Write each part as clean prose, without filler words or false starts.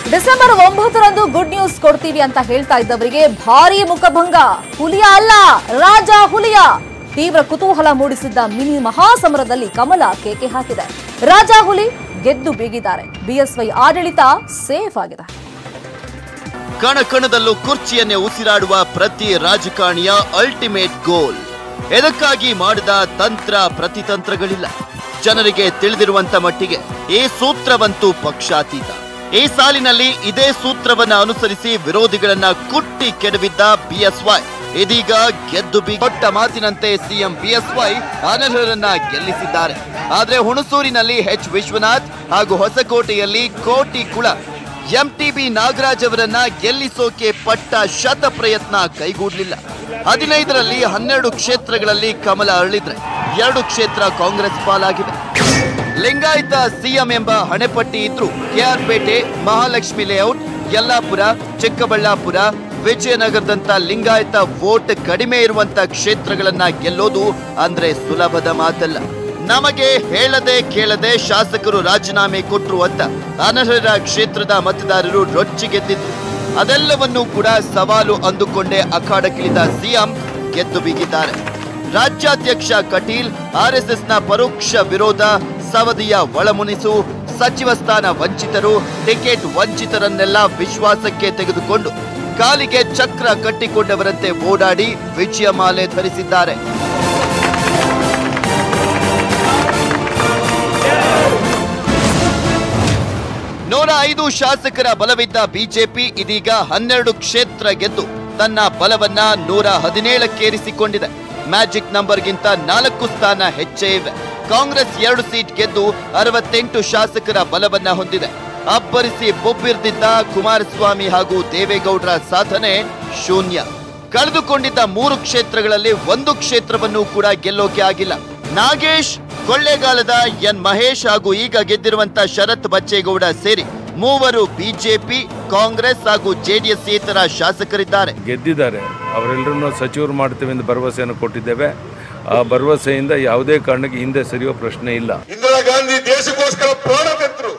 December 9ರಂದು good news ಕೊಡ್ತೀವಿ ಅಂತ ಹೇಳ್ತಾ ಇದ್ದವರಿಗೆ ಭಾರೀ ಮುಖಭಂಗ. ಹುಲಿಯ ಅಲ್ಲ, ರಾಜ ಹುಲಿಯ. ತೀವ್ರ ಕುತೂಹಲ ಮೂಡಿಸಿದ್ದ ಮಿನಿ ಮಹಾಸಮರದಲ್ಲಿ ಕಮಲ ಕೇಕೆ ಹಾಕಿದೆ. ರಾಜ ಹುಲಿ ಗೆದ್ದು ಬೀಗಿದ್ದಾರೆ. ಬಿಎಸ್ವೈ ಆಡಳಿತ ಸೇಫ್ ಆಗಿದೆ. ಕಣಕಣದಲ್ಲೂ ಕುರ್ಚಿಯನ್ನೇ ಉಸಿರಾಡುವ ಪ್ರತಿ ರಾಜಕಾರಣಿಯ ಅಲ್ಟಿಮೇಟ್ ಗೋಲ್. ಇದಕ್ಕಾಗಿ ಮಾಡಿದ ತಂತ್ರ ಪ್ರತಿತಂತ್ರಗಳಿಲ್ಲ. ಜನರಿಗೆ ತಿಳಿದಿರುವಂತ ಮಟ್ಟಿಗೆ ಈ ಸೂತ್ರವಂತೂ ಪಕ್ಷಾತೀತ. ಈ ಸಾಲಿನಲ್ಲಿ ಇದೇ ಸೂತ್ರವನ್ನ ಅನುಸರಿಸಿ ವಿರೋಧಿಗಳನ್ನ ಕುಟ್ಟಿ ಕೆಡವಿದ್ದ ಬಿಎಸ್ವೈ ಇದೀಗ ಗೆದ್ದು ಕೊಟ್ಟ ಮಾತಿನಂತೆ ಸಿಎಂ ಬಿಎಸ್ವೈ ಅನರ್ಹರನ್ನ ಗೆಲ್ಲಿಸಿದ್ದಾರೆ. ಆದ್ರೆ ಹುಣಸೂರಿನಲ್ಲಿ ಎಚ್ ವಿಶ್ವನಾಥ್ ಹಾಗೂ ಹೊಸಕೋಟೆಯಲ್ಲಿ ಕೋಟಿ ಕುಳ ಎಂಟಿಬಿ ನಾಗರಾಜ್ ಅವರನ್ನ ಗೆಲ್ಲಿಸೋಕೆ ಪಟ್ಟ ಶತ ಪ್ರಯತ್ನ ಕೈಗೂಡಲಿಲ್ಲ. 15ರಲ್ಲಿ 12 ಕ್ಷೇತ್ರಗಳಲ್ಲಿ ಕಮಲ ಅರಳಿದ್ರೆ 2 ಕ್ಷೇತ್ರ ಕಾಂಗ್ರೆಸ್ ಪಾಲಾಗಿದೆ. ಲಿಂಗಾಯತ ಸಿಎಂ ಎಂಬ ಹಣೆಪಟ್ಟಿ ಇದ್ರು ಕೆಆರ್ಪೇಟೆ, ಮಹಾಲಕ್ಷ್ಮಿ ಲೇಔಟ್, ಯಲ್ಲಾಪುರ, ಚಿಕ್ಕಬಳ್ಳಾಪುರ, ವಿಜಯನಗರದಂತ ಲಿಂಗಾಯತ ವೋಟ್ ಕಡಿಮೆ ಇರುವಂತ ಕ್ಷೇತ್ರಗಳನ್ನ ಗೆಲ್ಲೋದು ಅಂದ್ರೆ ಸುಲಭದ ಮಾತಲ್ಲ. ನಮಗೆ ಹೇಳದೆ ಕೇಳದೆ ಶಾಸಕರು ರಾಜೀನಾಮೆ ಕೊಟ್ರು ಅಂತ ಅನರ್ಹರ ಕ್ಷೇತ್ರದ ಮತದಾರರು ರೊಚ್ಚಿಗೆದ್ದಿದ್ರು. ಅದೆಲ್ಲವನ್ನೂ ಕೂಡ ಸವಾಲು ಅಂದುಕೊಂಡೇ ಅಖಾಡಕ್ಕಿಳಿದ ಸಿಎಂ ಗೆದ್ದು ಬೀಗಿದ್ದಾರೆ. ರಾಜ್ಯಾಧ್ಯಕ್ಷ ಕಟೀಲ್, ಆರ್ಎಸ್ಎಸ್ನ ಪರೋಕ್ಷ ವಿರೋಧ, ಸವದಿಯ ಒಳಮುನಿಸು, ಸಚಿವ ಸ್ಥಾನ ವಂಚಿತರು, ಟಿಕೆಟ್ ವಂಚಿತರನ್ನೆಲ್ಲ ವಿಶ್ವಾಸಕ್ಕೆ ತೆಗೆದುಕೊಂಡು ಕಾಲಿಗೆ ಚಕ್ರ ಕಟ್ಟಿಕೊಂಡವರಂತೆ ಓಡಾಡಿ ವಿಜಯಮಾಲೆ ಧರಿಸಿದ್ದಾರೆ. ನೂರ 5 ಶಾಸಕರ ಬಲವಿದ್ದ ಬಿಜೆಪಿ ಇದೀಗ 12 ಕ್ಷೇತ್ರ ಗೆದ್ದು ತನ್ನ ಬಲವನ್ನ 117ಕ್ಕೇರಿಸಿಕೊಂಡಿದೆ. ಮ್ಯಾಜಿಕ್ ನಂಬರ್ಗಿಂತ 4 ಸ್ಥಾನ ಹೆಚ್ಚೇ ಇವೆ. ಕಾಂಗ್ರೆಸ್ 2 ಸೀಟ್ ಗೆದ್ದು 68 ಶಾಸಕರ ಬಲವನ್ನ ಹೊಂದಿದೆ. ಅಬ್ಬರಿಸಿ ಬೊಬ್ಬಿರ್ದಿದ್ದ ಕುಮಾರಸ್ವಾಮಿ ಹಾಗೂ ದೇವೇಗೌಡರ ಸಾಧನೆ ಶೂನ್ಯ. ಕಳೆದುಕೊಂಡಿದ್ದ 3 ಕ್ಷೇತ್ರಗಳಲ್ಲಿ 1 ಕ್ಷೇತ್ರವನ್ನು ಕೂಡ ಗೆಲ್ಲೋಕೆ ಆಗಿಲ್ಲ. ನಾಗೇಶ್, ಕೊಳ್ಳೇಗಾಲದ ಎನ್ ಮಹೇಶ್ ಹಾಗೂ ಈಗ ಗೆದ್ದಿರುವಂತ ಶರತ್ ಬಚ್ಚೇಗೌಡ ಸೇರಿ 3 ಬಿಜೆಪಿ, ಕಾಂಗ್ರೆಸ್ ಹಾಗೂ ಜೆಡಿಎಸ್ ಏತರ ಶಾಸಕರಿದ್ದಾರೆ. ಗೆದ್ದಿದ್ದಾರೆ. ಅವರೆಲ್ಲರನ್ನು ಸಚಿವರು ಮಾಡ್ತೇವೆ ಎಂದು ಭರವಸೆಯನ್ನು ಕೊಟ್ಟಿದ್ದೇವೆ. ಆ ಭರವಸೆಯಿಂದ ಯಾವುದೇ ಕಾರಣಕ್ಕೆ ಹಿಂದೆ ಸರಿಯೋ ಪ್ರಶ್ನೆ ಇಲ್ಲ. ಇಂದಿರಾ ಗಾಂಧಿ ದೇಶಕ್ಕೋಸ್ಕರ ಪ್ರಾಣ ತೆತ್ತರು.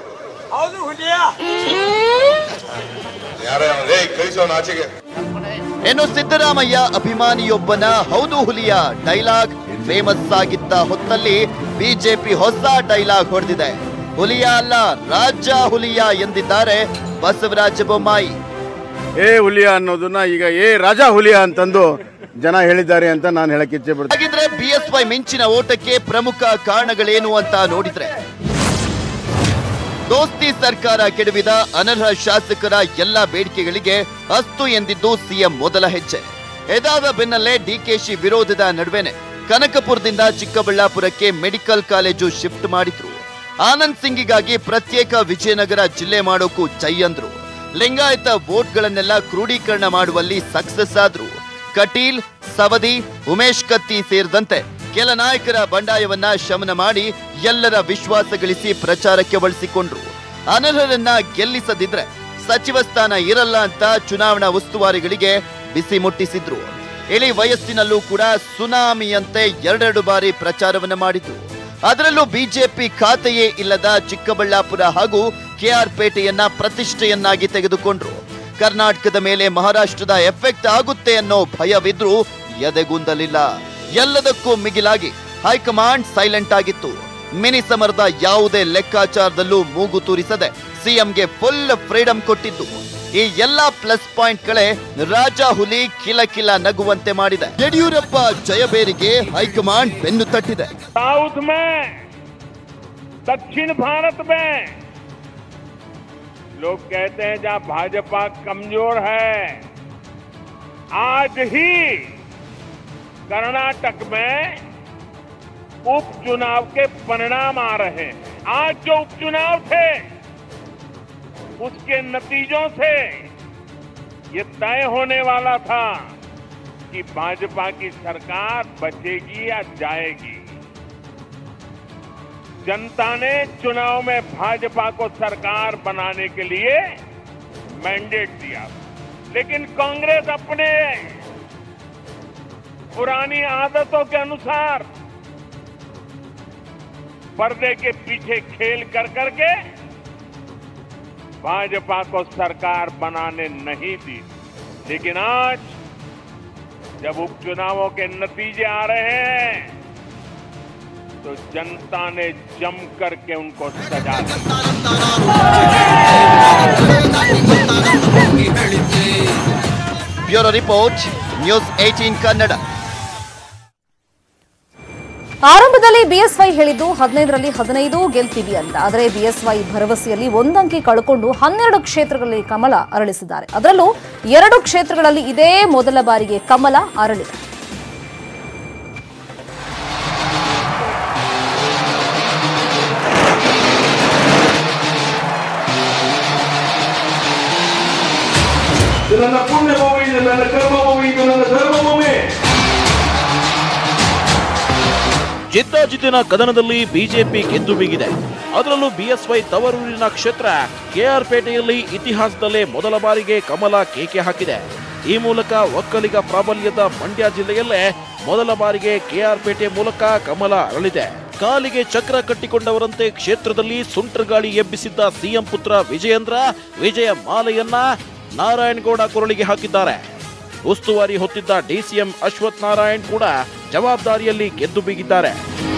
ಇನ್ನು ಸಿದ್ದರಾಮಯ್ಯ ಅಭಿಮಾನಿಯೊಬ್ಬನ ಹೌದು ಹುಲಿಯ ಡೈಲಾಗ್ ಫೇಮಸ್ ಆಗಿದ್ದ ಹೊತ್ತಲ್ಲಿ ಬಿಜೆಪಿ ಹೊಸ ಡೈಲಾಗ್ ಹೊಡೆದಿದೆ. ಹುಲಿಯ ಅಲ್ಲ, ರಾಜ ಹುಲಿಯ ಎಂದಿದ್ದಾರೆ ಬಸವರಾಜ ಬೊಮ್ಮಾಯಿ. ಹುಲಿಯ ಅನ್ನೋದನ್ನ ಈಗ ರಾಜ ಹುಲಿಯ ಅಂತಂದು ಜನ ಹೇಳಿದ್ದಾರೆ ಅಂತ ನಾನು ಹೇಳಕ್ಕೆ ಇಚ್ಛೆ ಪಡ್ತೀನಿ. ಹಾಗಿದ್ರೆ ಬಿಎಸ್ವೈ ಮಿಂಚಿನ ಓಟಕ್ಕೆ ಪ್ರಮುಖ ಕಾರಣಗಳೇನು ಅಂತ ನೋಡಿದ್ರೆ, ದೋಸ್ತಿ ಸರ್ಕಾರ ಕೆಡವಿದ ಅನರ್ಹ ಶಾಸಕರ ಎಲ್ಲ ಬೇಡಿಕೆಗಳಿಗೆ ಅಸ್ತು ಎಂದಿದ್ದು ಸಿಎಂ ಮೊದಲ ಹೆಜ್ಜೆ. ಇದಾದ ಬೆನ್ನಲ್ಲೇ ಡಿಕೆಶಿ ವಿರೋಧದ ನಡುವೆನೆ ಕನಕಪುರದಿಂದ ಚಿಕ್ಕಬಳ್ಳಾಪುರಕ್ಕೆ ಮೆಡಿಕಲ್ ಕಾಲೇಜು ಶಿಫ್ಟ್ ಮಾಡಿದ್ರು. ಆನಂದ್ ಸಿಂಗಿಗಾಗಿ ಪ್ರತ್ಯೇಕ ವಿಜಯನಗರ ಜಿಲ್ಲೆ ಮಾಡೋಕು ಜೈ ಅಂದ್ರು. ಲಿಂಗಾಯತ ವೋಟ್ಗಳನ್ನೆಲ್ಲ ಕ್ರೋಢೀಕರಣ ಮಾಡುವಲ್ಲಿ ಸಕ್ಸಸ್ ಆದ್ರು. ಕಟೀಲ್, ಸವದಿ, ಉಮೇಶ್ ಕತ್ತಿ ಸೇರಿದಂತೆ ಕೆಲ ನಾಯಕರ ಬಂಡಾಯವನ್ನ ಶಮನ ಮಾಡಿ ಎಲ್ಲರ ವಿಶ್ವಾಸ ಗಳಿಸಿ ಪ್ರಚಾರಕ್ಕೆ ಬಳಸಿಕೊಂಡ್ರು. ಅನರ್ಹರನ್ನ ಗೆಲ್ಲಿಸದಿದ್ರೆ ಸಚಿವ ಸ್ಥಾನ ಇರಲ್ಲ ಅಂತ ಚುನಾವಣಾ ಉಸ್ತುವಾರಿಗಳಿಗೆ ಬಿಸಿ ಮುಟ್ಟಿಸಿದ್ರು. ಇಳಿ ವಯಸ್ಸಿನಲ್ಲೂ ಕೂಡ ಸುನಾಮಿಯಂತೆ 2 ಬಾರಿ ಪ್ರಚಾರವನ್ನ ಮಾಡಿದ್ರು. ಅದರಲ್ಲೂ ಬಿಜೆಪಿ ಖಾತೆಯೇ ಇಲ್ಲದ ಚಿಕ್ಕಬಳ್ಳಾಪುರ ಹಾಗೂ ಕೆಆರ್ಪೇಟೆಯನ್ನ ಪ್ರತಿಷ್ಠೆಯನ್ನಾಗಿ ತೆಗೆದುಕೊಂಡ್ರು. ಕರ್ನಾಟಕದ ಮೇಲೆ ಮಹಾರಾಷ್ಟ್ರದ ಎಫೆಕ್ಟ್ ಆಗುತ್ತೆ ಅನ್ನೋ ಭಯವಿದ್ರೂ ಎದೆಗುಂದಲಿಲ್ಲ. ಎಲ್ಲದಕ್ಕೂ ಮಿಗಿಲಾಗಿ ಹೈಕಮಾಂಡ್ ಸೈಲೆಂಟ್ ಆಗಿತ್ತು. ಮಿನಿ ಸಮರದ ಯಾವುದೇ ಲೆಕ್ಕಾಚಾರದಲ್ಲೂ ಮೂಗು ತೂರಿಸದೆ ಸಿಎಂಗೆ ಫುಲ್ ಫ್ರೀಡಂ ಕೊಟ್ಟಿದ್ದು. ಈ ಎಲ್ಲಾ ಪ್ಲಸ್ ಪಾಯಿಂಟ್ಗಳೇ ರಾಜ ಹುಲಿ ಕಿಲ ಕಿಲ ನಗುವಂತೆ ಮಾಡಿದೆ. ಯಡಿಯೂರಪ್ಪ ಜಯಬೇರಿಗೆ ಹೈಕಮಾಂಡ್ ಬೆನ್ನು ತಟ್ಟಿದೆ. साउथ में, दक्षिण भारत में लोग कहते हैं जहां भाजपा कमजोर है, आज ही कर्नाटक में उपचुनाव के परिणाम आ रहे हैं. आज जो उपचुनाव थे उसके नतीजों से ये तय होने वाला था कि भाजपा की सरकार बचेगी या जाएगी. जनता ने चुनाव में भाजपा को सरकार बनाने के लिए मैंडेट दिया, लेकिन कांग्रेस अपने पुरानी आदतों के अनुसार पर्दे के पीछे खेल कर करके भाजपा को सरकार बनाने नहीं दी। लेकिन आज जब उपचुनावों के नतीजे आ रहे हैं तो जनता ने जम करके उनको सजा दी। Bureau report, news 18 Kannada. ಆರಂಭದಲ್ಲಿ ಬಿಎಸ್ವೈ ಹೇಳಿದ್ದು 15ರಲ್ಲಿ 15 ಗೆಲ್ತೀವಿ ಅಂತ. ಆದರೆ ಬಿಎಸ್ವೈ ಭರವಸೆಯಲ್ಲಿ ಒಂದಂಕಿ ಕಳ್ಕೊಂಡು 12 ಕ್ಷೇತ್ರಗಳಲ್ಲಿ ಕಮಲ ಅರಳಿಸಿದ್ದಾರೆ. ಅದರಲ್ಲೂ 2 ಕ್ಷೇತ್ರಗಳಲ್ಲಿ ಇದೇ ಮೊದಲ ಬಾರಿಗೆ ಕಮಲ ಅರಳಿದೆ. ನನ್ನ ಪುಣ್ಯ ಭೂಮಿ ಇದೆ, ನನ್ನ ಕರ್ಮ ಭೂಮಿ ಇದು, ನನ್ನ ಧರ್ಮ ಭೂಮಿ. ಜಿದ್ದಾಜಿದ್ದಿನ ಕದನದಲ್ಲಿ ಬಿಜೆಪಿ ಗೆದ್ದು ಬೀಗಿದೆ. ಅದರಲ್ಲೂ ಬಿಎಸ್ವೈ ತವರೂರಿನ ಕ್ಷೇತ್ರ ಕೆಆರ್ ಪೇಟೆಯಲ್ಲಿ ಇತಿಹಾಸದಲ್ಲೇ ಮೊದಲ ಬಾರಿಗೆ ಕಮಲ ಕೇಕೆ ಹಾಕಿದೆ. ಈ ಮೂಲಕ ಒಕ್ಕಲಿಗ ಪ್ರಾಬಲ್ಯದ ಮಂಡ್ಯ ಜಿಲ್ಲೆಯಲ್ಲೇ ಮೊದಲ ಬಾರಿಗೆ ಕೆಆರ್ ಪೇಟೆ ಮೂಲಕ ಕಮಲ ಅರಳಿದೆ. ಕಾಲಿಗೆ ಚಕ್ರ ಕಟ್ಟಿಕೊಂಡವರಂತೆ ಕ್ಷೇತ್ರದಲ್ಲಿ ಸುಂಟರಗಾಳಿ ಎಬ್ಬಿಸಿದ್ದ ಸಿಎಂ ಪುತ್ರ ವಿಜಯೇಂದ್ರ ವಿಜಯ ಮಾಲೆಯನ್ನ ನಾರಾಯಣಗೌಡ ಕೊರಳಿಗೆ ಹಾಕಿದ್ದಾರೆ. ಉಸ್ತುವಾರಿ ಹೊತ್ತಿದ್ದ ಡಿಸಿಎಂ ಅಶ್ವಥ್ ನಾರಾಯಣ್ ಕೂಡ ಜವಾಬ್ದಾರಿಯಲ್ಲಿ ಗೆದ್ದು ಬೀಗಿದ್ದಾರೆ.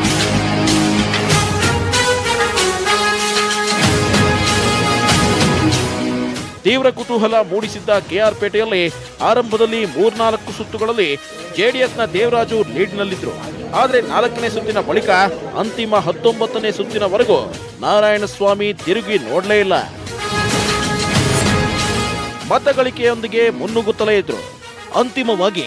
ತೀವ್ರ ಕುತೂಹಲ ಮೂಡಿಸಿದ್ದ ಕೆಆರ್ ಪೇಟೆಯಲ್ಲಿ ಆರಂಭದಲ್ಲಿ 3-4 ಸುತ್ತುಗಳಲ್ಲಿ ಜೆಡಿಎಸ್ನ ದೇವರಾಜು ಲೀಡ್ನಲ್ಲಿದ್ರು. ಆದರೆ 4ನೇ ಸುತ್ತಿನ ಬಳಿಕ ಅಂತಿಮ 19ನೇ ಸುತ್ತಿನವರೆಗೂ ನಾರಾಯಣಸ್ವಾಮಿ ತಿರುಗಿ ನೋಡಲೇ ಇಲ್ಲ. ಮತಗಳಿಕೆಯೊಂದಿಗೆ ಮುನ್ನುಗ್ಗುತ್ತಲೇ ಇದ್ರು. ಅಂತಿಮವಾಗಿ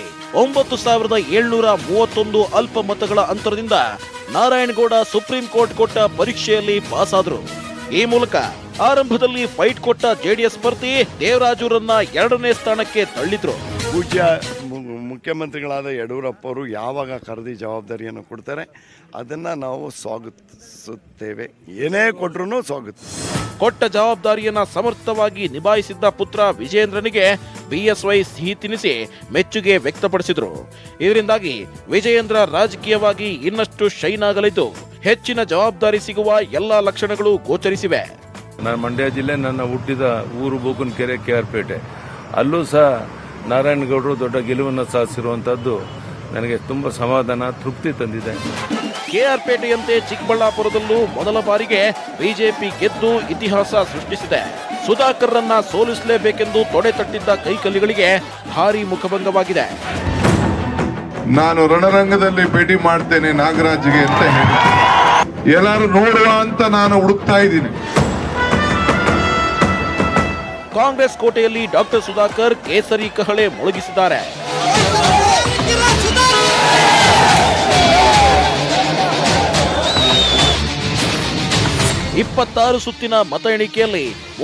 9731 ಅಲ್ಪ ಮತಗಳ ಅಂತರದಿಂದ ನಾರಾಯಣಗೌಡ ಸುಪ್ರೀಂ ಕೋರ್ಟ್ ಕೊಟ್ಟ ಪರೀಕ್ಷೆಯಲ್ಲಿ ಪಾಸ್ ಆದ್ರು. ಈ ಮೂಲಕ ಆರಂಭದಲ್ಲಿ ಫೈಟ್ ಕೊಟ್ಟ ಜೆಡಿಎಸ್ ಸ್ಪರ್ಧಿ ದೇವರಾಜುರನ್ನ 2ನೇ ಸ್ಥಾನಕ್ಕೆ ತಳ್ಳಿದ್ರು. ಪೂಜ್ಯ ಮುಖ್ಯಮಂತ್ರಿಗಳಾದ ಯಡಿಯೂರಪ್ಪ ಅವರು ಯಾವಾಗ ಕರೆದಿ ಜವಾಬ್ದಾರಿಯನ್ನು ಕೊಡ್ತಾರೆ ಅದನ್ನು ನಾವು ಸ್ವಾಗತಿಸುತ್ತೇವೆ. ಏನೇ ಕೊಟ್ಟರೂ ಸ್ವಾಗತಿಸ್ತೇವೆ. ಕೊಟ್ಟ ಜವಾಬ್ದಾರಿಯನ್ನ ಸಮರ್ಥವಾಗಿ ನಿಭಾಯಿಸಿದ್ದ ಪುತ್ರ ವಿಜಯೇಂದ್ರನಿಗೆ ಬಿಎಸ್ವೈ ಸಿಹಿ ತಿನಿಸಿ ಮೆಚ್ಚುಗೆ ವ್ಯಕ್ತಪಡಿಸಿದ್ರು. ಇದರಿಂದಾಗಿ ವಿಜಯೇಂದ್ರ ರಾಜಕೀಯವಾಗಿ ಇನ್ನಷ್ಟು ಶೈನ್ ಆಗಲಿದ್ದು ಹೆಚ್ಚಿನ ಜವಾಬ್ದಾರಿ ಸಿಗುವ ಎಲ್ಲಾ ಲಕ್ಷಣಗಳು ಗೋಚರಿಸಿವೆ. ನಾನು ಮಂಡ್ಯ ಜಿಲ್ಲೆ, ನನ್ನ ಹುಟ್ಟಿದ ಊರು ಬೂಕನಕೆರೆ ಕೆಆರ್ ಪೇಟೆ. ಅಲ್ಲೂ ಸಹ ನಾರಾಯಣಗೌಡರು ದೊಡ್ಡ ಗೆಲುವನ್ನು ಸಾಧಿಸಿರುವಂತದ್ದು ನನಗೆ ತುಂಬಾ ಸಮಾಧಾನ, ತೃಪ್ತಿ ತಂದಿದೆ. ಕೆಆರ್ ಪೇಟೆಯಂತೆ ಚಿಕ್ಕಬಳ್ಳಾಪುರದಲ್ಲೂ ಮೊದಲ ಬಾರಿಗೆ ಬಿಜೆಪಿ ಗೆದ್ದು ಇತಿಹಾಸ ಸೃಷ್ಟಿಸಿದೆ. ಸುಧಾಕರ್ರನ್ನ ಸೋಲಿಸಲೇಬೇಕೆಂದು ತೊಡೆ ತಟ್ಟಿದ್ದ ಕೈಕಲ್ಲಿಗಳಿಗೆ ಭಾರೀ ಮುಖಭಂಗವಾಗಿದೆ. ನಾನು ರಣರಂಗದಲ್ಲಿ ಭೇಟಿ ಮಾಡ್ತೇನೆ ನಾಗರಾಜ್ಗೆ ಅಂತ ಹೇಳಿ ಎಲ್ಲರೂ ನೋಡುವ ಅಂತ ನಾನು ಹುಡುಕ್ತಾ ಇದ್ದೀನಿ. ಕಾಂಗ್ರೆಸ್ ಕೋಟೆಯಲ್ಲಿ ಡಾಕ್ಟರ್ ಸುಧಾಕರ್ ಕೇಸರಿ ಕಹಳೆ ಮೊಳಗಿಸಿದ್ದಾರೆ. ಇಪ್ಪತ್ತಾರು ಸುತ್ತಿನ ಮತ ಎಣಿಕೆಯಲ್ಲಿ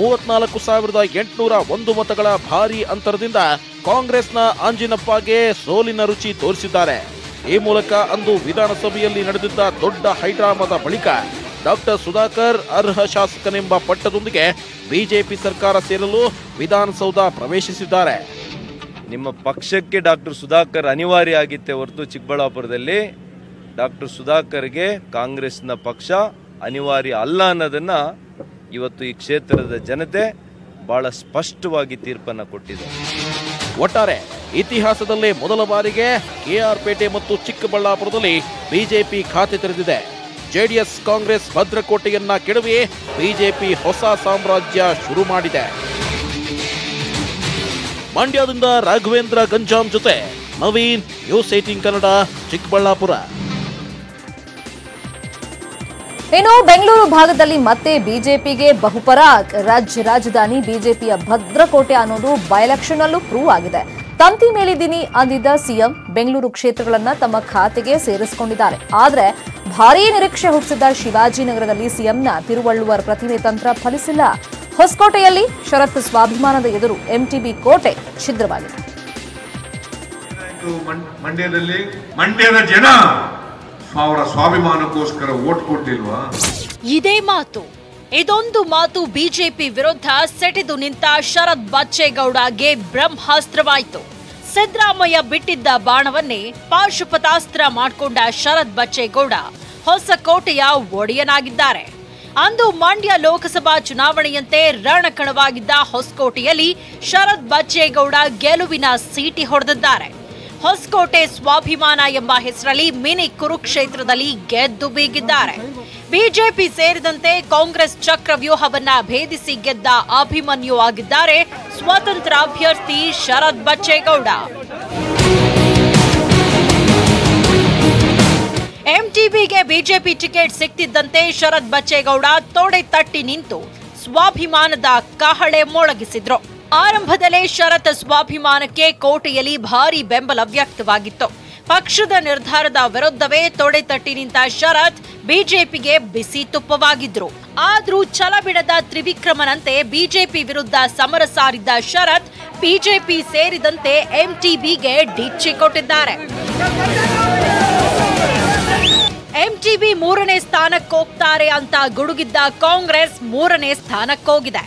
34,801 ಮತಗಳ ಭಾರೀ ಅಂತರದಿಂದ ಕಾಂಗ್ರೆಸ್ನ ಆಂಜಿನಪ್ಪಗೆ ಸೋಲಿನ ರುಚಿ ತೋರಿಸಿದ್ದಾರೆ. ಈ ಮೂಲಕ ಅಂದು ವಿಧಾನಸಭೆಯಲ್ಲಿ ನಡೆದಿದ್ದ ದೊಡ್ಡ ಹೈಡ್ರಾಮಾದ ಬಳಿಕ ಡಾಕ್ಟರ್ ಸುಧಾಕರ್ ಅರ್ಹ ಶಾಸಕನೆಂಬ ಪಟ್ಟದೊಂದಿಗೆ ಬಿಜೆಪಿ ಸರ್ಕಾರ ಸೇರಲು ವಿಧಾನಸೌಧ ಪ್ರವೇಶಿಸಿದ್ದಾರೆ. ನಿಮ್ಮ ಪಕ್ಷಕ್ಕೆ ಡಾಕ್ಟರ್ ಸುಧಾಕರ್ ಅನಿವಾರ್ಯ ಆಗಿತ್ತೆ ಹೊರತು ಚಿಕ್ಕಬಳ್ಳಾಪುರದಲ್ಲಿ ಡಾಕ್ಟರ್ ಸುಧಾಕರ್ಗೆ ಕಾಂಗ್ರೆಸ್ನ ಪಕ್ಷ ಅನಿವಾರ್ಯ ಅಲ್ಲ ಅನ್ನೋದನ್ನ ಇವತ್ತು ಈ ಕ್ಷೇತ್ರದ ಜನತೆ ಬಹಳ ಸ್ಪಷ್ಟವಾಗಿ ತೀರ್ಪನ್ನು ಕೊಟ್ಟಿದೆ. ಒಟ್ಟಾರೆ ಇತಿಹಾಸದಲ್ಲೇ ಮೊದಲ ಬಾರಿಗೆ ಕೆಆರ್ ಪೇಟೆ ಮತ್ತು ಚಿಕ್ಕಬಳ್ಳಾಪುರದಲ್ಲಿ ಬಿಜೆಪಿ ಖಾತೆ ತೆರೆದಿದೆ. ಜೆಡಿಎಸ್ ಕಾಂಗ್ರೆಸ್ ಭದ್ರಕೋಟೆಯನ್ನ ಕೆಡವಿ ಬಿಜೆಪಿ ಹೊಸ ಸಾಮ್ರಾಜ್ಯ ಶುರು ಮಾಡಿದೆ. ಮಂಡ್ಯದಿಂದ ರಾಘವೇಂದ್ರ ಗಂಜಾಂ ಜೊತೆ ನವೀನ್, ನ್ಯೂಸ್ 18 ಕನ್ನಡ, ಚಿಕ್ಕಬಳ್ಳಾಪುರ. ಇನ್ನು ಬೆಂಗಳೂರು ಭಾಗದಲ್ಲಿ ಮತ್ತೆ ಬಿಜೆಪಿಗೆ ಬಹುಪರಾಗ್. ರಾಜ್ಯ ರಾಜಧಾನಿ ಬಿಜೆಪಿಯ ಭದ್ರಕೋಟೆ ಅನ್ನೋದು ಬೈ ಎಲೆಕ್ಷನ್ ಅಲ್ಲೂ ಪ್ರೂವ್ ಆಗಿದೆ. ತಂತಿ ಮೇಲಿದ್ದೀನಿ ಅಂದಿದ್ದ ಸಿಎಂ ಬೆಂಗಳೂರು ಕ್ಷೇತ್ರಗಳನ್ನ ತಮ್ಮ ಖಾತೆಗೆ ಸೇರಿಸಿಕೊಂಡಿದ್ದಾರೆ. ಆದ್ರೆ ಭಾರೀ ನಿರೀಕ್ಷೆ ಹುಟ್ಟಿಸಿದ್ದ ಶಿವಾಜಿನಗರದಲ್ಲಿ ಸಿಎಂನ ತಿರುವಳ್ಳುವರ್ ಪ್ರತಿಮೆ ತಂತ್ರ ಫಲಿಸಿಲ್ಲ. ಹೊಸಕೋಟೆಯಲ್ಲಿ ಶರತ್ ಸ್ವಾಭಿಮಾನದ ಎದುರು ಎಂಟಿಬಿ ಕೋಟೆ ಛಿದ್ರವಾಗಿದೆ. ಮಂಡ್ಯದಲ್ಲಿ ಮಂಡ್ಯದ ಜನ ಅವರ ಸ್ವಾಭಿಮಾನಕ್ಕೋಸ್ಕರ ವೋಟ್ ಕೊಟ್ಟಿಲ್ವಾ? ಇದೇ ಮಾತು, ಇದೊಂದು ಮಾತು ಬಿಜೆಪಿ ವಿರುದ್ಧ ಸೆಟೆದು ನಿಂತ ಶರತ್ ಬಚ್ಚೇಗೌಡಗೆ ಬ್ರಹ್ಮಾಸ್ತ್ರವಾಯಿತು. ಸಿದ್ದರಾಮಯ್ಯ ಬಿಟ್ಟಿದ್ದ ಬಾಣವನ್ನೇ ಪಾಶುಪತಾಸ್ತ್ರ ಮಾಡಿಕೊಂಡ ಶರತ್ ಬಚ್ಚೇಗೌಡ ಹೊಸಕೋಟೆಯ ಒಡೆಯನಾಗಿದ್ದಾರೆ. ಅಂದು ಮಂಡ್ಯ ಲೋಕಸಭಾ ಚುನಾವಣೆಯಂತೆ ರಣಕಣವಾಗಿದ್ದ ಹೊಸಕೋಟೆಯಲ್ಲಿ ಶರತ್ ಬಚ್ಚೇಗೌಡ ಗೆಲುವಿನ ಸೀಟಿ ಹೊಡೆದಿದ್ದಾರೆ. ಹೊಸಕೋಟೆ ಸ್ವಾಭಿಮಾನ ಎಂಬ ಹೆಸರಲ್ಲಿ ಮಿನಿ ಕುರುಕ್ಷೇತ್ರದಲ್ಲಿ ಗೆದ್ದು ಬೀಗಿದ್ದಾರೆ. ಬಿಜೆಪಿ ಸೇರಿದಂತೆ ಕಾಂಗ್ರೆಸ್ ಚಕ್ರವ್ಯೂಹವನ್ನ ಭೇದಿಸಿ ಗೆದ್ದ ಅಭಿಮನ್ಯು ಆಗಿದ್ದಾರೆ ಸ್ವತಂತ್ರ ಅಭ್ಯರ್ಥಿ ಶರತ್ ಬಚ್ಚೇಗೌಡ. ಎಂಟಿಬಿಗೆ ಬಿಜೆಪಿ ಟಿಕೆಟ್ ಸಿಕ್ತಿದ್ದಂತೆ ಶರತ್ ಬಚ್ಚೇಗೌಡ ತೊಡೆ ತಟ್ಟಿ ನಿಂತು ಸ್ವಾಭಿಮಾನದ ಕಹಳೆ ಮೊಳಗಿಸಿದ್ರು. ಆರಂಭದಲ್ಲೇ ಶರತ್ ಸ್ವಾಭಿಮಾನಕ್ಕೆ ಕೋಟೆಯಲ್ಲಿ ಭಾರಿ ಬೆಂಬಲ ವ್ಯಕ್ತವಾಗಿತ್ತು. ಪಕ್ಷದ ನಿರ್ಧಾರದ ವಿರುದ್ಧವೇ ತೊಡೆ ತಟ್ಟಿ ನಿಂತ ಶರತ್ ಬಿಜೆಪಿಗೆ ಬಿಸಿ ತುಪ್ಪವಾಗಿದ್ರು. ಆದ್ರೂ ಛಲ ಬಿಡದ ತ್ರಿವಿಕ್ರಮನಂತೆ ಬಿಜೆಪಿ ವಿರುದ್ಧ ಸಮರ ಸಾರಿದ್ದ ಶರತ್ ಬಿಜೆಪಿ ಸೇರಿದಂತೆ ಎಂಟಿಬಿಗೆ ಡಿಚ್ಚಿ ಕೊಟ್ಟಿದ್ದಾರೆ. ಎಂಟಿಬಿ 3ನೇ ಸ್ಥಾನಕ್ಕೋಗ್ತಾರೆ ಅಂತ ಗುಡುಗಿದ್ದ ಕಾಂಗ್ರೆಸ್ 3ನೇ ಸ್ಥಾನಕ್ಕೋಗಿದೆ.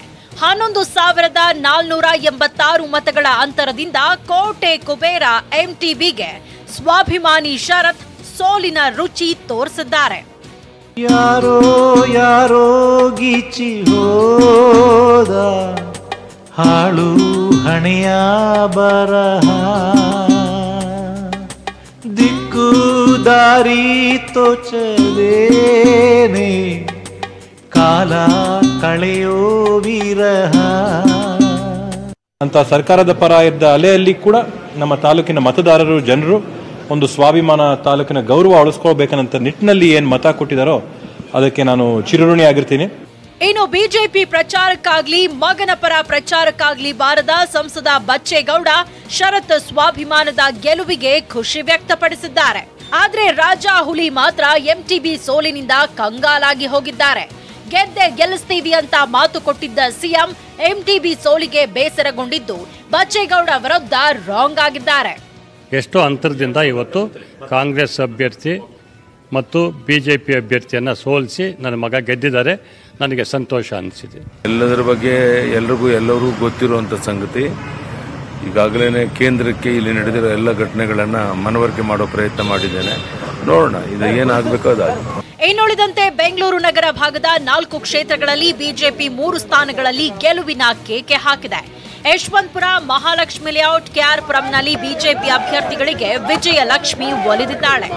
11,486 ಮತಗಳ ಅಂತರದಿಂದ ಕೋಟೆ ಕುಬೇರ ಎಂಟಿಬಿಗೆ ಸ್ವಾಭಿಮಾನಿ ಶರತ್ ಸೋಲಿನ ರುಚಿ ತೋರಿಸಿದ್ದಾರೆ. ಯಾರೋ ಯಾರೋ ಗೀಚಿ ಹೋದ ಹಾಳು ಹಣೆಯ ಬರಹ ದಿಕ್ಕು ದಾರಿ ತೋಚದೇನೆ ಕಾಲ ಕಳೆಯೋ ವಿರಹ ಅಂತ ಸರ್ಕಾರದ ಪರ ಇದ್ದ ಅಲೆಯಲ್ಲಿ ಕೂಡ ನಮ್ಮ ತಾಲೂಕಿನ ಮತದಾರರು ಜನರು ಒಂದು ಸ್ವಾಭಿಮಾನ ತಾಲೂಕಿನ ಗೌರವ ಉಳಿಸ್ಕೊಳ್ಬೇಕನ್ನಂತ ನಿಟ್ಟಿನಲ್ಲಿ ಏನು ಮತ ಕೊಟ್ಟಿದ್ದಾರೋ ಅದಕ್ಕೆ ನಾನು ಚಿರಋಣಿ ಆಗಿರ್ತೀನಿ. ಇನ್ನು ಬಿಜೆಪಿ ಪ್ರಚಾರಕ್ಕಾಗ್ಲಿ ಮಗನ ಪರ ಪ್ರಚಾರಕ್ಕಾಗ್ಲಿ ಬಾರದ ಸಂಸದ ಬಚ್ಚೇಗೌಡ ಶರತ್ ಸ್ವಾಭಿಮಾನದ ಗೆಲುವಿಗೆ ಖುಷಿ ವ್ಯಕ್ತಪಡಿಸಿದ್ದಾರೆ. ಆದ್ರೆ ರಾಜಾ ಹುಲಿ ಮಾತ್ರ ಎಂಟಿಬಿ ಸೋಲಿನಿಂದ ಕಂಗಾಲಾಗಿ ಹೋಗಿದ್ದಾರೆ. ಗೆದ್ದೆ ಗೆಲ್ಲಿಸ್ತೀವಿ ಅಂತ ಮಾತು ಕೊಟ್ಟಿದ್ದ ಸಿಎಂ ಎಂಟಿಬಿ ಸೋಲಿಗೆ ಬೇಸರಗೊಂಡಿದ್ದು ಬಚ್ಚೇಗೌಡ ವಿರುದ್ಧ ರಾಂಗ್ ಆಗಿದ್ದಾರೆ. ಎಷ್ಟೋ ಅಂತರದಿಂದ ಇವತ್ತು ಕಾಂಗ್ರೆಸ್ ಅಭ್ಯರ್ಥಿ ಮತ್ತು ಬಿಜೆಪಿ ಅಭ್ಯರ್ಥಿಯನ್ನು ಸೋಲಿಸಿ ನನ್ನ ಮಗ ಗೆದ್ದಿದ್ದಾರೆ. ನನಗೆ ಸಂತೋಷ ಅನಿಸಿದೆ. ಎಲ್ಲದರ ಬಗ್ಗೆ ಎಲ್ಲರಿಗೂ ಗೊತ್ತಿರುವಂಥ ಸಂಗತಿ. ಈಗಾಗಲೇ ಕೇಂದ್ರಕ್ಕೆ ಇಲ್ಲಿ ನಡೆದಿರೋ ಎಲ್ಲ ಘಟನೆಗಳನ್ನು ಮನವರಿಕೆ ಮಾಡೋ ಪ್ರಯತ್ನ ಮಾಡಿದ್ದೇನೆ. ನೋಡೋಣ ಇದು ಏನಾಗಬೇಕೋ ಅದಾಗುತ್ತೆ. ಇನ್ನುಳಿದಂತೆ ಬೆಂಗಳೂರು ನಗರ ಭಾಗದ 4 ಕ್ಷೇತ್ರಗಳಲ್ಲಿ ಬಿಜೆಪಿ 3 ಸ್ಥಾನಗಳಲ್ಲಿ ಗೆಲುವಿನ ಕೇಕೆ ಹಾಕಿದೆ. ಯಶವಂತಪುರ, ಮಹಾಲಕ್ಷ್ಮಿ ಲೇಔಟ್, ಕೆಆರ್ಪುರಂನಲ್ಲಿ ಬಿಜೆಪಿ ಅಭ್ಯರ್ಥಿಗಳಿಗೆ ವಿಜಯಲಕ್ಷ್ಮಿ ಒಲಿದಿದ್ದಾಳೆ.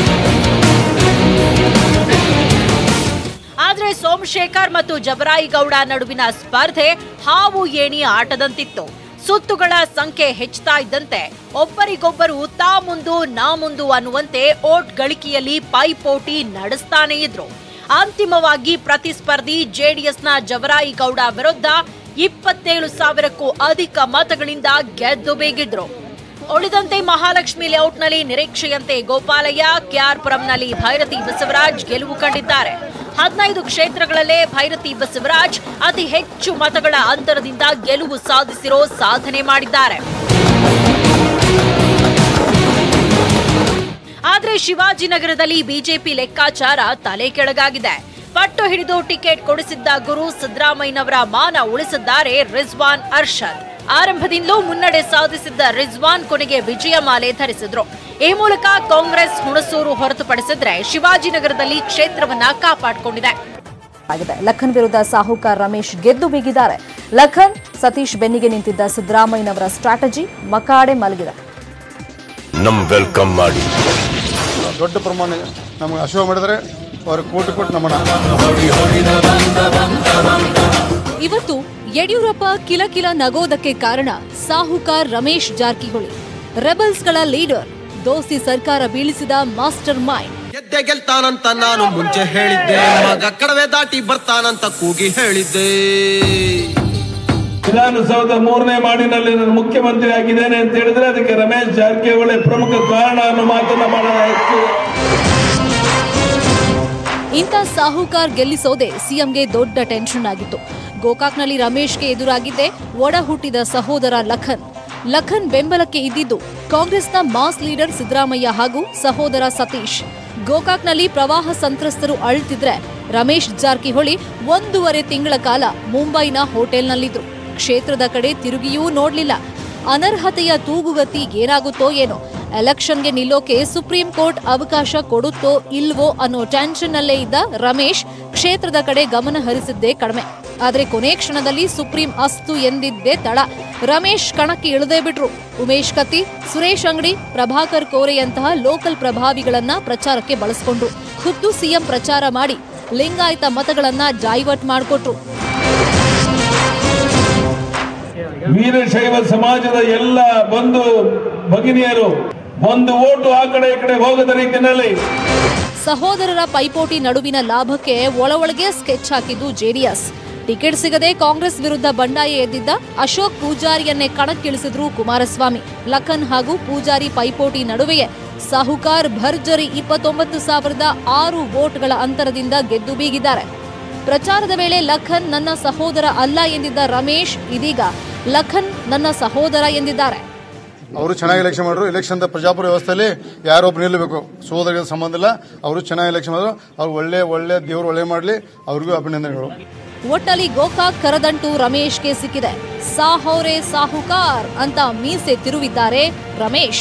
ಆದ್ರೆ ಸೋಮಶೇಖರ್ ಮತ್ತು ಜಬರಾಯಿಗೌಡ ನಡುವಿನ ಸ್ಪರ್ಧೆ ಹಾವು ಏಣಿ ಆಟದಂತಿತ್ತು. ಸುತ್ತುಗಳ ಸಂಖ್ಯೆ ಹೆಚ್ಚುತ್ತಾ ಇದ್ದಂತೆ ಒಬ್ಬರಿಗೊಬ್ಬರು ತಾ ಮುಂದು ನಾ ಮುಂದು ಅನ್ನುವಂತೆ ಓಟ್ ಗಳಿಕೆಯಲ್ಲಿ ಪೈಪೋಟಿ ನಡೆಸ್ತಾನೆ ಇದ್ರು. ಅಂತಿಮವಾಗಿ ಪ್ರತಿಸ್ಪರ್ಧಿ ಜೆಡಿಎಸ್ನ ಜವರಾಯಿಗೌಡ ವಿರುದ್ಧ 27,000ಕ್ಕೂ ಅಧಿಕ ಮತಗಳಿಂದ ಗೆದ್ದು ಬೀಗಿದ್ರು. ಉಳಿದಂತೆ ಮಹಾಲಕ್ಷ್ಮಿ ಲೇಔಟ್ನಲ್ಲಿ ನಿರೀಕ್ಷೆಯಂತೆ ಗೋಪಾಲಯ್ಯ, ಕೆಆರ್ಪುರಂನಲ್ಲಿ ಭೈರತಿ ಬಸವರಾಜ್ ಗೆಲುವು ಕಂಡಿದ್ದಾರೆ. 15 ಕ್ಷೇತ್ರಗಳಲ್ಲೇ ಭೈರತಿ ಬಸವರಾಜ್ ಅತಿ ಹೆಚ್ಚು ಮತಗಳ ಅಂತರದಿಂದ ಗೆಲುವು ಸಾಧಿಸಿರೋ ಸಾಧನೆ ಮಾಡಿದ್ದಾರೆ. ಆದ್ರೆ ಶಿವಾಜಿನಗರದಲ್ಲಿ ಬಿಜೆಪಿ ಲೆಕ್ಕಾಚಾರ ತಲೆ ಕೆಳಗಾಗಿದೆ. ಪಟ್ಟು ಹಿಡಿದು ಟಿಕೆಟ್ ಕೊಡಿಸಿದ್ದ ಗುರು ಸಿದ್ದರಾಮಯ್ಯನವರ ಮಾನ ಉಳಿಸಿದ್ದಾರೆ ರಿಜ್ವಾನ್ ಅರ್ಷದ್. ಆರಂಭದಿಂದಲೂ ಮುನ್ನಡೆ ಸಾಧಿಸಿದ್ದ ರಿಜ್ವಾನ್ ಕೊನೆಗೆ ವಿಜಯ ಮಾಲೆ ಧರಿಸಿದ್ರು. ಈ ಮೂಲಕ ಕಾಂಗ್ರೆಸ್ ಹುಣಸೂರು ಹೊರತುಪಡಿಸಿದ್ರೆ ಶಿವಾಜಿನಗರದಲ್ಲಿ ಕ್ಷೇತ್ರವನ್ನ ಕಾಪಾಡಿಕೊಂಡಿದೆ. ಲಖನ್ ವಿರುದ್ಧ ಸಾಹುಕಾರ್ ರಮೇಶ್ ಗೆದ್ದು ಬೀಗಿದ್ದಾರೆ. ಲಖನ್, ಸತೀಶ್ ಬೆನ್ನಿಗೆ ನಿಂತಿದ್ದ ಸಿದ್ದರಾಮಯ್ಯನವರ ಸ್ಟ್ರಾಟಜಿ ಮಕಾಡೆ ಮಲಗಿದೆ. ವೆಲ್ಕಮ್ ಮಾಡಿ ದೊಡ್ಡ ಪ್ರಮಾಣ ನಮಗೆ ಅಶೋ ಮಾಡಿದರೆ ಅವರು ಕೋಟಿ ನಮ್ಮನ್ನ. ಇವತ್ತು ಯಡಿಯೂರಪ್ಪ ಕಿಲಕಿಲ ನಗೋದಕ್ಕೆ ಕಾರಣ ಸಾಹುಕಾರ್ ರಮೇಶ್ ಜಾರಕಿಹೊಳಿ, ರೆಬಲ್ಸ್ಗಳ ಲೀಡರ್, ದೋಸ್ತಿ ಸರ್ಕಾರ ಬೀಳಿಸಿದ ಮಾಸ್ಟರ್ ಮೈಂಡ್. ಗೆದ್ದೆ ಗೆಲ್ತಾನಂತ ನಾನು ಮುಂಚೆ ಹೇಳಿದ್ದೆ, ಮಗ ಕಡವೆ ದಾಟಿ ಬರ್ತಾನಂತ ಕೂಗಿ ಹೇಳಿದ್ದೆ. ವಿಧಾನಸೌಧ 3ನೇ ಮಾಡಿನಲ್ಲಿ ನಾನು ಮುಖ್ಯಮಂತ್ರಿ ಆಗಿದ್ದೇನೆ ಅಂತ ಹೇಳಿದ್ರೆ ಅದಕ್ಕೆ ರಮೇಶ್ ಜಾರಕಿಹೊಳಿ ಪ್ರಮುಖ ಕಾರಣ ಅನ್ನೋ ಮಾತನ್ನ ಮಾಡಲಾಯಿತು. ಇಂಥ ಸಾಹುಕಾರ್ ಗೆಲ್ಲಿಸೋದೆ ಸಿಎಂಗೆ ದೊಡ್ಡ ಟೆನ್ಷನ್ ಆಗಿತ್ತು. ಗೋಕಾಕ್ನಲ್ಲಿ ರಮೇಶ್ಗೆ ಎದುರಾಗಿದ್ದೆ ಒಡ ಹುಟ್ಟಿದ ಸಹೋದರ ಲಖನ್. ಲಖನ್ ಬೆಂಬಲಕ್ಕೆ ಇದ್ದಿದ್ದು ಕಾಂಗ್ರೆಸ್ನ ಮಾಸ್ ಲೀಡರ್ ಸಿದ್ದರಾಮಯ್ಯ ಹಾಗೂ ಸಹೋದರ ಸತೀಶ್. ಗೋಕಾಕ್ನಲ್ಲಿ ಪ್ರವಾಹ ಸಂತ್ರಸ್ತರು ಅಳುತ್ತಿದ್ರೆ ರಮೇಶ್ ಜಾರಕಿಹೊಳಿ 1.5 ತಿಂಗಳ ಕಾಲ ಮುಂಬೈನ ಹೋಟೆಲ್ನಲ್ಲಿದ್ರು. ಕ್ಷೇತ್ರದ ಕಡೆ ತಿರುಗಿಯೂ ನೋಡ್ಲಿಲ್ಲ. ಅನರ್ಹತೆಯ ತೂಗುಗತಿ ಏನಾಗುತ್ತೋ ಏನೋ. ಎಲೆಕ್ಷನ್ಗೆ ನಿಲ್ಲೋಕೆ ಸುಪ್ರೀಂ ಕೋರ್ಟ್ ಅವಕಾಶ ಕೊಡುತ್ತೋ ಇಲ್ವೋ ಅನ್ನೋ ಟೆನ್ಷನ್ನಲ್ಲೇ ಇದ್ದ ರಮೇಶ್ ಕ್ಷೇತ್ರದ ಕಡೆ ಗಮನ ಹರಿಸಿದ್ದೇ ಕಡಿಮೆ. ಆದರೆ ಕೊನೆ ಕ್ಷಣದಲ್ಲಿ ಸುಪ್ರೀಂ ಅಸ್ತು ಎಂದಿದ್ದೇ ತಡ. ರಮೇಶ್ ಕಣಕ್ಕೆ ಇಳಿದೇ ಬಿಟ್ರು. ಉಮೇಶ್ ಕತ್ತಿ, ಸುರೇಶ್ ಅಂಗಡಿ, ಪ್ರಭಾಕರ್ ಕೋರೆಯಂತಹ ಲೋಕಲ್ ಪ್ರಭಾವಿಗಳನ್ನ ಪ್ರಚಾರಕ್ಕೆ ಬಳಸಿಕೊಂಡ್ರು. ಖುದ್ದು ಸಿಎಂ ಪ್ರಚಾರ ಮಾಡಿ ಲಿಂಗಾಯತ ಮತಗಳನ್ನ ಡೈವರ್ಟ್ ಮಾಡಿಕೊಟ್ರು. ವೀರಶೈವ ಸಮಾಜದ ಎಲ್ಲ ಬಂಧು ಭಗಿನಿಯರು ಒಂದು ಓಟು ಆ ಕಡೆ ಈ ಕಡೆ ಹೋಗದ ರೀತಿಯಲ್ಲಿ ಸಹೋದರರ ಪೈಪೋಟಿ ನಡುವಿನ ಲಾಭಕ್ಕೆ ಒಳಗೆ ಸ್ಕೆಚ್ ಹಾಕಿದ್ದು ಜೆಡಿಎಸ್. ಟಿಕೆಟ್ ಸಿಗದೆ ಕಾಂಗ್ರೆಸ್ ವಿರುದ್ಧ ಬಂಡಾಯ ಎದ್ದಿದ್ದ ಅಶೋಕ್ ಪೂಜಾರಿಯನ್ನೇ ಕಣಕ್ಕಿಳಿಸಿದ್ರು ಕುಮಾರಸ್ವಾಮಿ. ಲಖನ್ ಹಾಗೂ ಪೂಜಾರಿ ಪೈಪೋಟಿ ನಡುವೆಯೇ ಸಾಹುಕಾರ್ ಭರ್ಜರಿ 29,006 ವೋಟ್ಗಳ ಅಂತರದಿಂದ ಗೆದ್ದು ಬೀಗಿದ್ದಾರೆ. ಪ್ರಚಾರದ ವೇಳೆ ಲಖನ್ ನನ್ನ ಸಹೋದರ ಅಲ್ಲ ಎಂದಿದ್ದ ರಮೇಶ್ ಇದೀಗ ಲಖನ್ ನನ್ನ ಸಹೋದರ ಎಂದಿದ್ದಾರೆ. ಅವರು ಚೆನ್ನಾಗಿ ಎಲೆಕ್ಷನ್ ಮಾಡಿದ್ರು. ಎಲೆಕ್ಷನ್ ಪ್ರಜಾಪ್ರಭುತ್ವ ವ್ಯವಸ್ಥೆಯಲ್ಲಿ ಯಾರೊಬ್ರು ನಿಲ್ಲಬೇಕು, ಸಹೋದರರಿಗೆ ಸಂಬಂಧ ಇಲ್ಲ. ಅವರು ಚೆನ್ನಾಗಿ ಎಲೆಕ್ಷನ್ ಮಾಡಿದ್ರು. ಅವ್ರು ಒಳ್ಳೆ ದೇವರು ಒಳ್ಳೆ ಮಾಡಲಿ, ಅವ್ರಿಗೂ ಅಭಿನಂದನೆಗಳು. ಒಟ್ಟಲ್ಲಿ ಗೋಕಾಕ್ ಕರದಂಟು ರಮೇಶ್ಗೆ ಸಿಕ್ಕಿದೆ. ಸಾಹೋರೆ ಸಾಹುಕಾರ್ ಅಂತ ಮೀಸೆ ತಿರುವಿದ್ದಾರೆ Ramesh.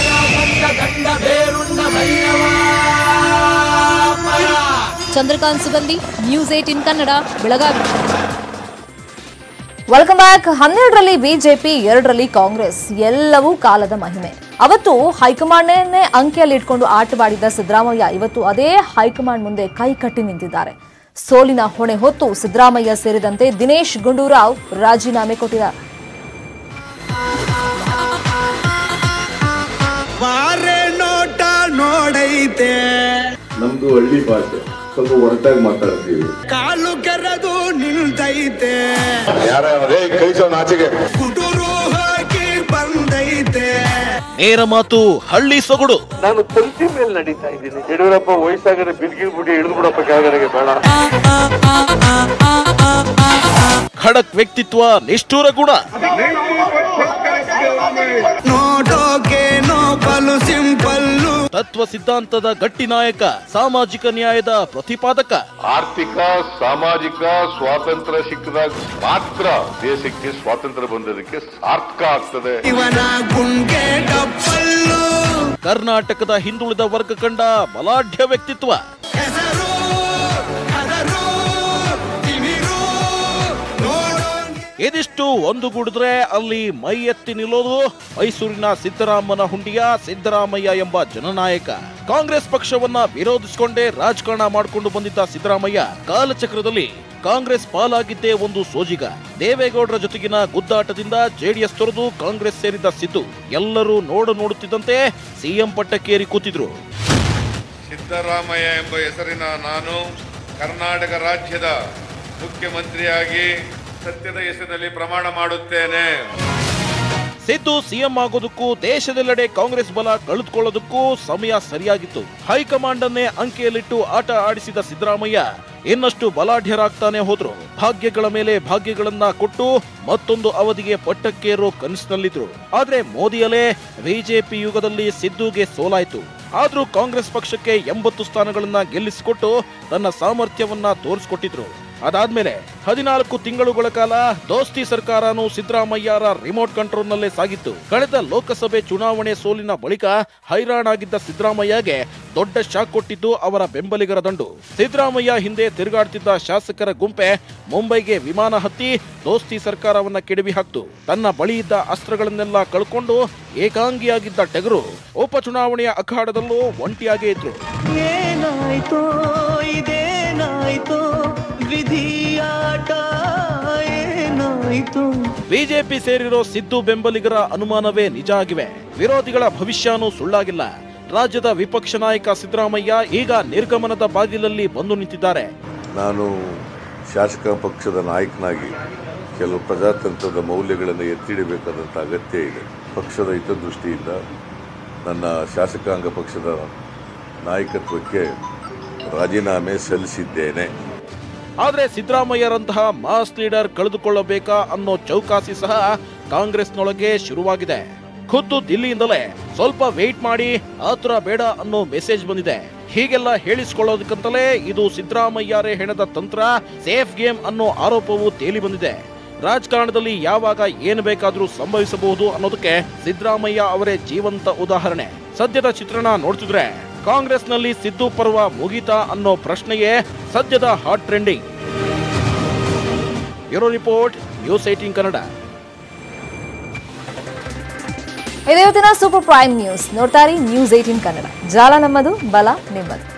Chandrakant Sugandhi, news 18 Kannada, Belagavi. Welcome back. 12ರಲ್ಲಿ ಬಿಜೆಪಿ, 2ರಲ್ಲಿ ಕಾಂಗ್ರೆಸ್, ಎಲ್ಲವೂ ಕಾಲದ ಮಹಿಮೆ. ಅವತ್ತು ಹೈಕಮಾಂಡ್ನೇ ಅಂಕೆಯಲ್ಲಿ ಇಟ್ಕೊಂಡು ಆಟವಾಡಿದ್ದ ಸಿದ್ದರಾಮಯ್ಯ ಇವತ್ತು ಅದೇ ಹೈಕಮಾಂಡ್ ಮುಂದೆ ಕೈ ಕಟ್ಟಿ ನಿಂತಿದ್ದಾರೆ. ಸೋಲಿನ ಹೊಣೆ ಹೊತ್ತು ಸಿದ್ದರಾಮಯ್ಯ ಸೇರಿದಂತೆ ದಿನೇಶ್ ಗುಂಡೂರಾವ್ ರಾಜೀನಾಮೆ ಕೊಟ್ಟಿದ್ದಾರೆ. ನಮ್ದು ಹಳ್ಳಿ ಭಾಷೆ, ಸ್ವಲ್ಪ ಹೊರಟಾಗಿ ಮಾತಾಡ್ತೀವಿ. ಕಾಲು ಕೆರದು ನಿಲ್ತೈತೆ, ಯಾರೇ ಕಳಿಸೋ ನಾಚಿಗೆ ಬಂದೈತೆ. ನೇರ ಮಾತು, ಹಳ್ಳಿ ಸೊಗಡು. ನಾನು ತಂತಿ ಮೇಲೆ ನಡೀತಾ ಇದ್ದೀನಿ. ಯಡಿಯೂರಪ್ಪ ವಯಸ್ಸಾಗಡೆ ಬಿಡ್ಗಿ ಬಿಡಿ ಹಿಡಿದು ಬಿಡಪ್ಪ ಕೆಳಗಡೆಗೆ ಬೇಡ. ಖಡಕ್ ವ್ಯಕ್ತಿತ್ವ, ನಿಷ್ಠೂರ ಗುಣ. ತತ್ವ ಸಿದ್ಧಾಂತದ ಗಟ್ಟಿ ನಾಯಕ, ಸಾಮಾಜಿಕ ನ್ಯಾಯದ ಪ್ರತಿಪಾದಕ. ಆರ್ಥಿಕ ಸಾಮಾಜಿಕ ಸ್ವಾತಂತ್ರ್ಯ ಸಿಕ್ಕಿದಾಗ ಮಾತ್ರ ದೇಶಕ್ಕೆ ಸ್ವಾತಂತ್ರ್ಯ ಬಂದದಕ್ಕೆ ಸಾರ್ಥಕ ಆಗ್ತದೆ. ಕರ್ನಾಟಕದ ಹಿಂದುಳಿದ ವರ್ಗ ಕಂಡ ಬಲಾಢ್ಯ ವ್ಯಕ್ತಿತ್ವ. ಇದಿಷ್ಟು ಒಂದುಗೂಡಿದ್ರೆ ಅಲ್ಲಿ ಮೈ ಎತ್ತಿ ನಿಲ್ಲೋದು ಮೈಸೂರಿನ ಸಿದ್ದರಾಮನ ಹುಂಡಿಯ ಸಿದ್ದರಾಮಯ್ಯ ಎಂಬ ಜನನಾಯಕ. ಕಾಂಗ್ರೆಸ್ ಪಕ್ಷವನ್ನ ವಿರೋಧಿಸಿಕೊಂಡೇ ರಾಜಕಾರಣ ಮಾಡಿಕೊಂಡು ಬಂದಿದ್ದ ಸಿದ್ದರಾಮಯ್ಯ ಕಾಲಚಕ್ರದಲ್ಲಿ ಕಾಂಗ್ರೆಸ್ ಪಾಲಾಗಿದ್ದೇ ಒಂದು ಸೋಜಿಗ. ದೇವೇಗೌಡರ ಜೊತೆಗಿನ ಗುದ್ದಾಟದಿಂದ ಜೆಡಿಎಸ್ ತೊರೆದು ಕಾಂಗ್ರೆಸ್ ಸೇರಿದ ಸಿದ್ದು ಎಲ್ಲರೂ ನೋಡುತ್ತಿದ್ದಂತೆ ಸಿಎಂ ಪಟ್ಟಕ್ಕೇರಿ ಕೂತಿದ್ರು. ಸಿದ್ದರಾಮಯ್ಯ ಎಂಬ ಹೆಸರಿನ ನಾನು ಕರ್ನಾಟಕ ರಾಜ್ಯದ ಮುಖ್ಯಮಂತ್ರಿಯಾಗಿ ಸತ್ಯದ ಹೆಸರಿನಲ್ಲಿ ಪ್ರಮಾಣ ಮಾಡುತ್ತೇನೆ. ಸಿದ್ದು ಸಿಎಂ ಆಗೋದಕ್ಕೂ ದೇಶದೆಲ್ಲೆಡೆ ಕಾಂಗ್ರೆಸ್ ಬಲ ಕಳೆದುಕೊಳ್ಳೋದಕ್ಕೂ ಸಮಯ ಸರಿಯಾಗಿತ್ತು. ಹೈಕಮಾಂಡ್ ಅನ್ನೇ ಅಂಕೆಯಲ್ಲಿಟ್ಟು ಆಟ ಆಡಿಸಿದ ಸಿದ್ದರಾಮಯ್ಯ ಇನ್ನಷ್ಟು ಬಲಾಢ್ಯರಾಗ್ತಾನೆ ಹೋದ್ರು. ಭಾಗ್ಯಗಳ ಮೇಲೆ ಭಾಗ್ಯಗಳನ್ನ ಕೊಟ್ಟು ಮತ್ತೊಂದು ಅವಧಿಗೆ ಪಟ್ಟಕ್ಕೇರೋ ಕನಸಿನಲ್ಲಿದ್ರು. ಆದ್ರೆ ಮೋದಿಯಲ್ಲೇ ಬಿಜೆಪಿ ಯುಗದಲ್ಲಿ ಸಿದ್ದುಗೆ ಸೋಲಾಯ್ತು. ಆದ್ರೂ ಕಾಂಗ್ರೆಸ್ ಪಕ್ಷಕ್ಕೆ 80 ಸ್ಥಾನಗಳನ್ನ ಗೆಲ್ಲಿಸಿಕೊಟ್ಟು ತನ್ನ ಸಾಮರ್ಥ್ಯವನ್ನ ತೋರಿಸಿಕೊಟ್ಟಿದ್ರು. ಅದಾದ್ಮೇಲೆ 14 ತಿಂಗಳುಗಳ ಕಾಲ ದೋಸ್ತಿ ಸರ್ಕಾರನು ಸಿದ್ದರಾಮಯ್ಯರ ರಿಮೋಟ್ ಕಂಟ್ರೋಲ್ ನಲ್ಲೇ ಸಾಗಿತ್ತು. ಕಳೆದ ಲೋಕಸಭೆ ಚುನಾವಣೆ ಸೋಲಿನ ಬಳಿಕ ಹೈರಾಣಾಗಿದ್ದ ಸಿದ್ದರಾಮಯ್ಯಗೆ ದೊಡ್ಡ ಶಾಕ್ ಕೊಟ್ಟಿದ್ದು ಅವರ ಬೆಂಬಲಿಗರ ದಂಡು. ಸಿದ್ದರಾಮಯ್ಯ ಹಿಂದೆ ತಿರುಗಾಡ್ತಿದ್ದ ಶಾಸಕರ ಗುಂಪೆ ಮುಂಬೈಗೆ ವಿಮಾನ ಹತ್ತಿ ದೋಸ್ತಿ ಸರ್ಕಾರವನ್ನ ಕೆಡವಿ ಹಾಕ್ತು. ತನ್ನ ಬಳಿ ಇದ್ದ ಅಸ್ತ್ರಗಳನ್ನೆಲ್ಲ ಕಳ್ಕೊಂಡು ಏಕಾಂಗಿಯಾಗಿದ್ದ ಟಗರು ಉಪಚುನಾವಣೆಯ ಅಖಾಡದಲ್ಲೂ ಒಂಟಿಯಾಗೇ ಇದ್ರು. ಏನಾಯ್ತೋ ಇದೇನಾಯ್ತೋ ವಿಧಿಯಾಟ ಏನಾಯ್ತು. ಬಿಜೆಪಿ ಸೇರಿರೋ ಸಿದ್ದು ಬೆಂಬಲಿಗರ ಅನುಮಾನವೇ ನಿಜ ಆಗಿವೆ. ವಿರೋಧಿಗಳ ಭವಿಷ್ಯನೂ ಸುಳ್ಳಾಗಿಲ್ಲ. ರಾಜ್ಯದ ವಿಪಕ್ಷ ನಾಯಕ ಸಿದ್ದರಾಮಯ್ಯ ಈಗ ನಿರ್ಗಮನದ ಬಾಗಿಲಲ್ಲಿ ಬಂದು ನಿಂತಿದ್ದಾರೆ. ನಾನು ಶಾಸಕ ಪಕ್ಷದ ನಾಯಕನಾಗಿ ಕೆಲವು ಪ್ರಜಾತಂತ್ರದ ಮೌಲ್ಯಗಳನ್ನು ಎತ್ತಿಡಬೇಕಾದಂಥ ಅಗತ್ಯ ಇದೆ. ಪಕ್ಷದ ಹಿತದೃಷ್ಟಿಯಿಂದ ನನ್ನ ಶಾಸಕಾಂಗ ಪಕ್ಷದ ನಾಯಕತ್ವಕ್ಕೆ ರಾಜೀನಾಮೆ ಸಲ್ಲಿಸಿದ್ದೇನೆ. ಆದ್ರೆ ಸಿದ್ದರಾಮಯ್ಯರಂತಹ ಮಾಸ್ ಲೀಡರ್ ಕಳೆದುಕೊಳ್ಳಬೇಕಾ ಅನ್ನೋ ಚೌಕಾಸಿ ಸಹ ಕಾಂಗ್ರೆಸ್ನೊಳಗೆ ಶುರುವಾಗಿದೆ. ಖುದ್ದು ದಿಲ್ಲಿಯಿಂದಲೇ ಸ್ವಲ್ಪ ವೇಟ್ ಮಾಡಿ, ಆತುರ ಬೇಡ ಅನ್ನೋ ಮೆಸೇಜ್ ಬಂದಿದೆ. ಹೀಗೆಲ್ಲ ಹೇಳಿಸಿಕೊಳ್ಳೋದಕ್ಕಂತಲೇ ಇದು ಸಿದ್ದರಾಮಯ್ಯರೇ ಹೆಣದ ತಂತ್ರ, ಸೇಫ್ ಗೇಮ್ ಅನ್ನೋ ಆರೋಪವೂ ತೇಲಿ ಬಂದಿದೆ. ರಾಜಕಾರಣದಲ್ಲಿ ಯಾವಾಗ ಏನು ಬೇಕಾದರೂ ಸಂಭವಿಸಬಹುದು ಅನ್ನೋದಕ್ಕೆ ಸಿದ್ದರಾಮಯ್ಯ ಅವರೇ ಜೀವಂತ ಉದಾಹರಣೆ. ಸದ್ಯದ ಚಿತ್ರಣ ನೋಡ್ತಿದ್ರೆ ಕಾಂಗ್ರೆಸ್ನಲ್ಲಿ ಸಿದ್ದು ಪರ್ವ ಮುಗಿತಾ ಅನ್ನೋ ಪ್ರಶ್ನೆಯೇ ಸದ್ಯದ hot trending. Bureau report, news 18 Kannada. ಇವತ್ತಿನ ಸೂಪರ್ ಪ್ರೈಮ್ ನ್ಯೂಸ್ ನೋಡ್ತಾರೆ ನ್ಯೂಸ್ 18 ಕನ್ನಡ. ಜಾಲ ನಮ್ಮದು, ಬಲ ನಿಮ್ಮದು.